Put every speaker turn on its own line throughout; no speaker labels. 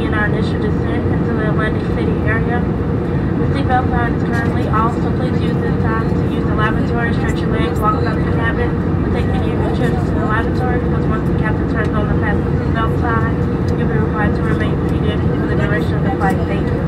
begin our initial descent into the Atlantic City area. The seatbelt sign is currently off, so please use this time to use the lavatory, stretch your legs, walk about the cabin, or take any of your trips to the lavatory, because once the captain turns on the fasten seatbelt sign, you'll be required to remain seated for the duration of the flight. Thank you.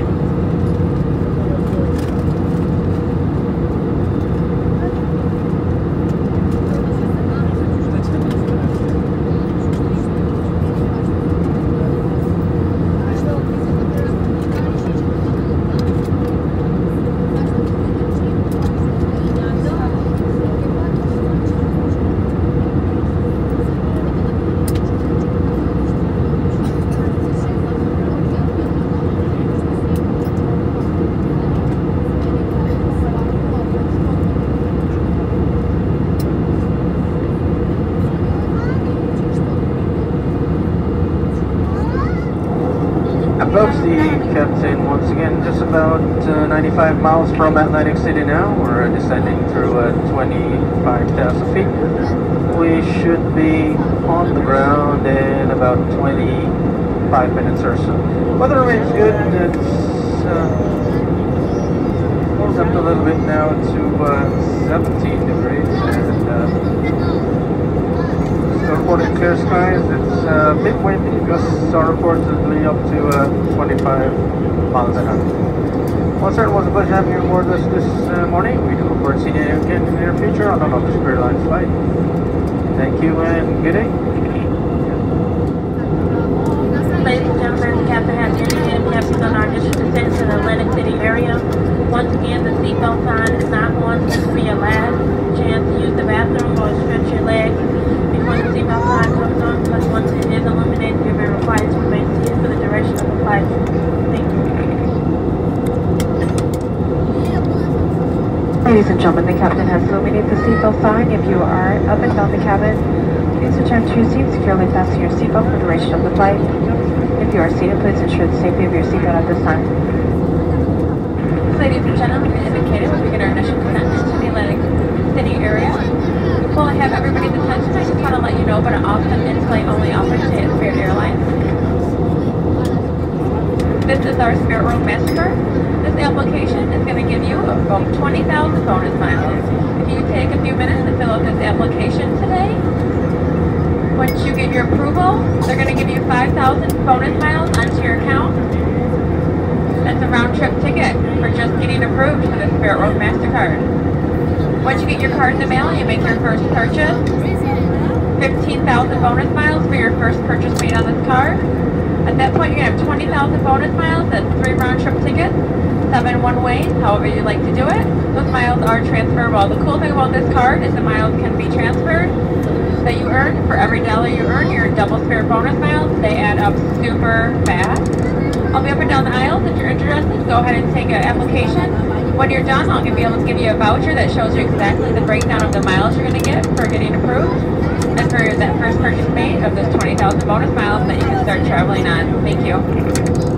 Approach the captain once again, just about 95 miles from Atlantic City now. We're descending through 25,000 feet. We should be on the ground in about 25 minutes or so. Weather remains good. It's warmed up a little bit now to 17 degrees, and still reporting clear skies. It's a bit windy, gusts are reportedly up to 25 miles an hour. Well, sir, it was a pleasure having you aboard us this morning. We do look forward to seeing you again in the near future on another Spirit Airlines flight. Thank you and good day.
Ladies and gentlemen, the captain has indicated we have begun our initial descent to the Atlantic City area. Once again, the seatbelt sign is not on. This will be your last chance to use the bathroom or stretch your legs before the seatbelt sign comes on, because once it is illuminated, you'll be required to remain seated for the duration of the flight. Thank you.
Ladies and gentlemen, the captain has illuminated the seatbelt sign. If you are up and down the cabin, please return to your seat, securely fasten your seatbelt for the duration of the flight. If you are seated, please ensure the safety of your seatbelt at this time.
Ladies and gentlemen, as indicated, we begin our initial descent into the Atlantic City area. While I have everybody's attention, I just want to let you know about an awesome in-flight only offer today at Spirit Airlines. This is our Spirit Road Mastercard. This application is going to give you about 20,000 bonus miles. If you take a few minutes to fill out this application today, once you get your approval, they're going to give you 5,000 bonus miles onto your account. That's a round-trip ticket for just getting approved for the Spirit Road Mastercard. Once you get your card in the mail, you make your first purchase. 15,000 bonus miles for your first purchase made on this card. At that point, you're going to have 20,000 bonus miles. That's 3 round-trip tickets, 7 one-ways, however you like to do it. Those miles are transferable. The cool thing about this card is the miles can be transferred that you earn. For every dollar you earn, your double Spirit bonus miles. They add up super fast. I'll be up and down the aisles. If you're interested, go ahead and take an application. When you're done, I'll be able to give you a voucher that shows you exactly the breakdown of the miles you're going to get for getting approved, and for that first purchase made of those 20,000 bonus miles that you can start traveling on. Thank you.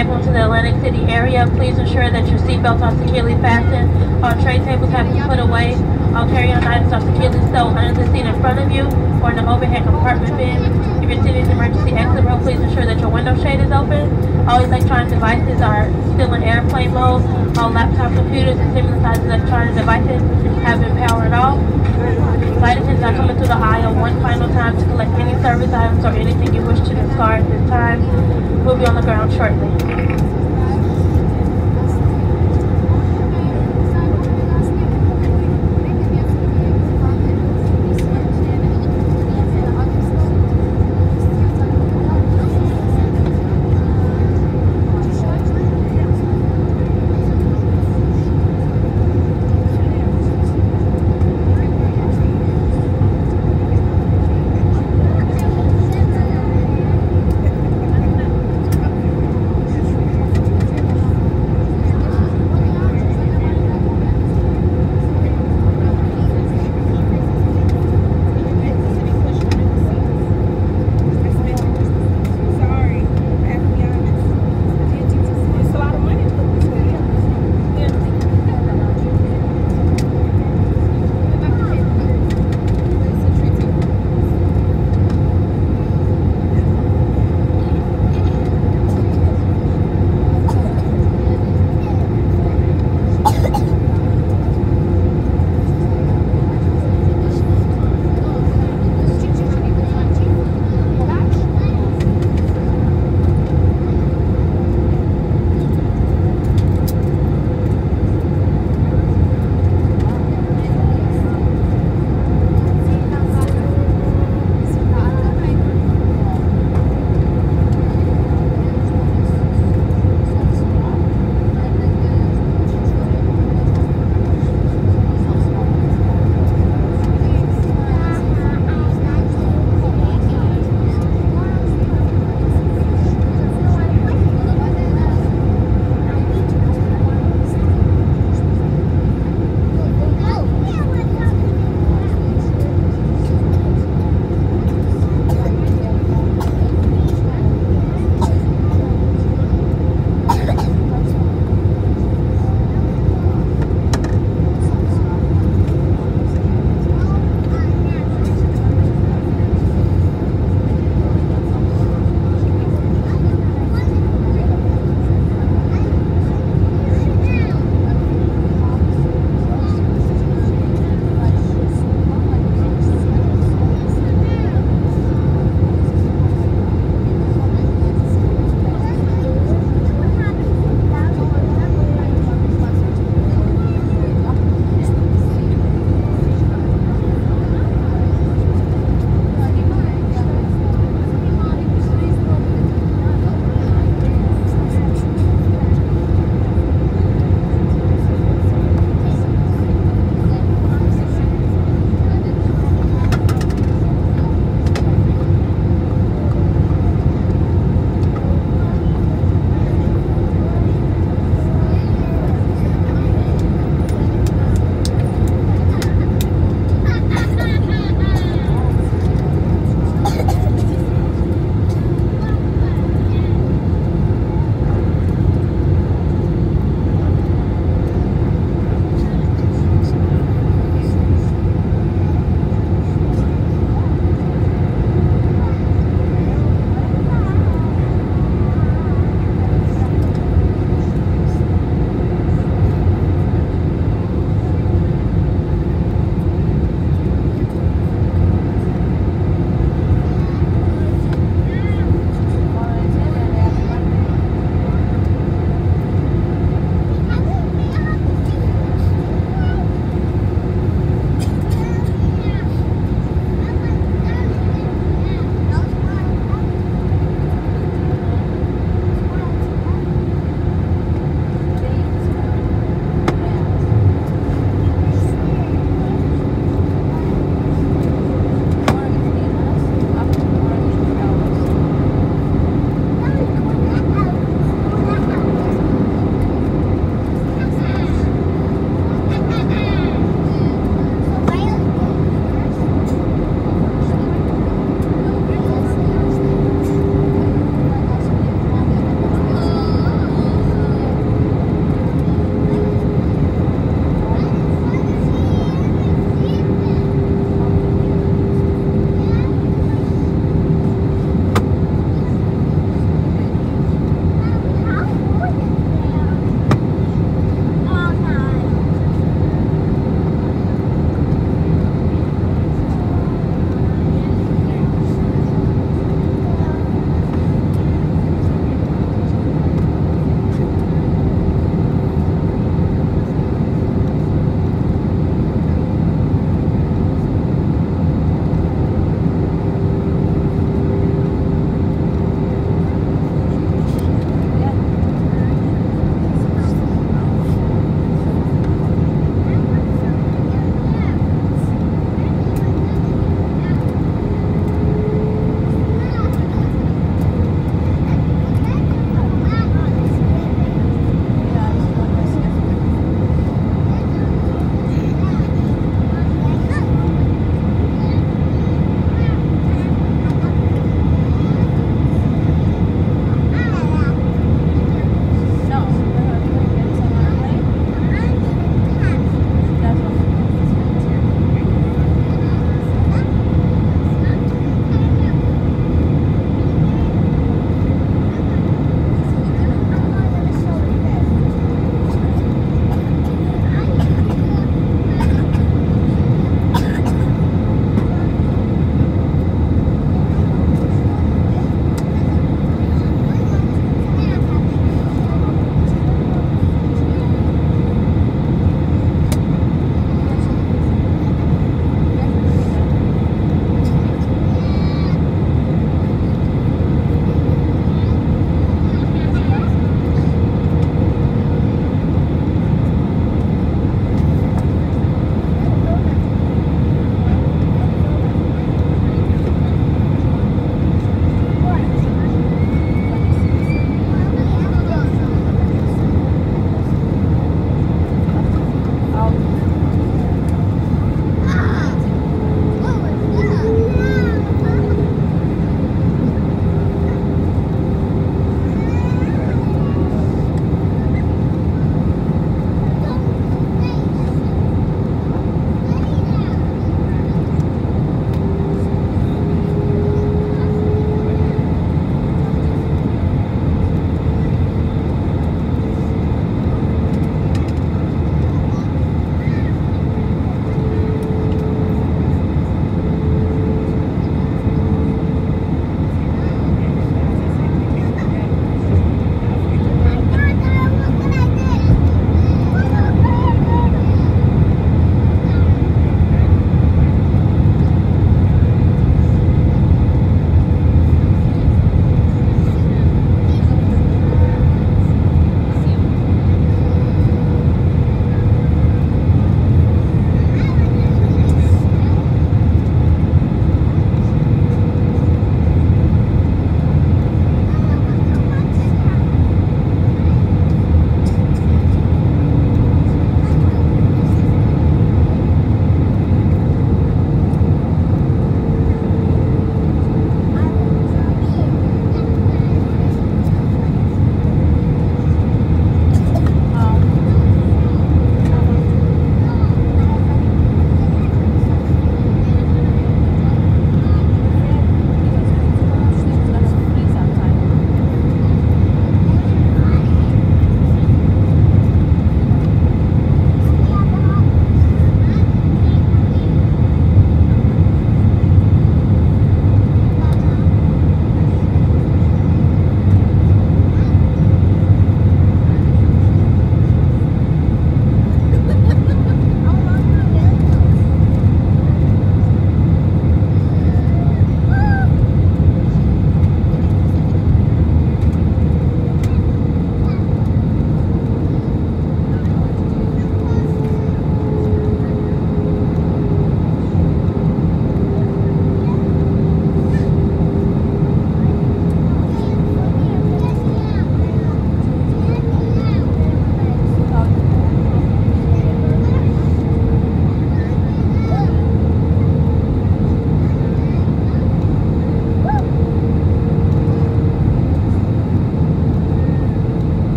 back onto the Atlantic City area, please ensure that your seatbelts are securely fastened, all tray tables have been put away, all carry-on items are securely stowed under the seat in front of you or in the overhead compartment bin. If you're sitting in the emergency exit row, please ensure that your window shade is open. All electronic devices are still in airplane mode. All laptop computers and similar-sized electronic devices have been powered off. Flight attendants are coming through the aisle one final time to collect any service items or anything you wish to discard at this time. We'll be on the ground shortly.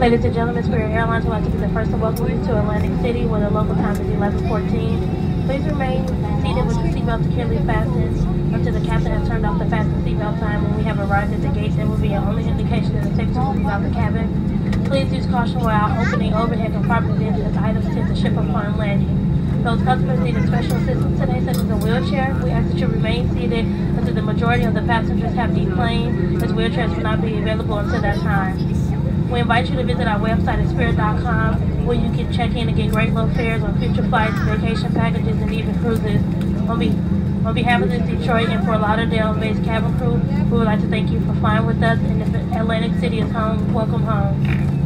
Ladies and gentlemen, Spirit Airlines would like to be the first to welcome you to Atlantic City, where the local time is 11:14. Please remain seated with the seatbelt securely fastened until the captain has turned off the fasten seatbelt sign. When we have arrived at the gate, there will be our only indication that the safety will leave out the cabin. Please use caution while opening overhead compartment bins as items tend to shift upon landing. Those customers needing special assistance today, such as a wheelchair, we ask that you remain seated until the majority of the passengers have deplaned, as wheelchairs will not be available until that time. We invite you to visit our website at spirit.com, where you can check in and get great low fares on future flights, vacation packages, and even cruises. On behalf of the Detroit and Fort Lauderdale-based cabin crew, we would like to thank you for flying with us, and if Atlantic City is home, welcome home.